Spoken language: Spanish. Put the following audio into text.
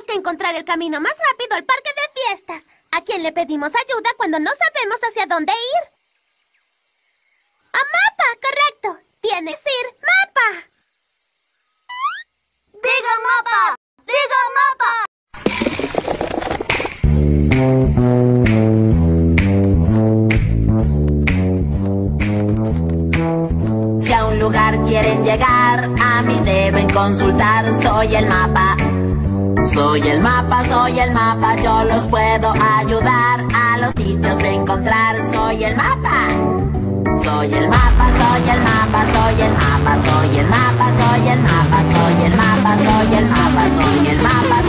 Tenemos que encontrar el camino más rápido al parque de fiestas. ¿A quién le pedimos ayuda cuando no sabemos hacia dónde ir? ¡A mapa! ¡Correcto! ¡Tienes que ir mapa! ¡Diga mapa! ¡Diga mapa! Si a un lugar quieren llegar, a mí deben consultar. Soy el mapa. Soy el mapa, yo los puedo ayudar a los sitios encontrar. Soy el mapa. Soy el mapa, soy el mapa, soy el mapa, soy el mapa, soy el mapa, soy el mapa, soy el mapa, soy el mapa,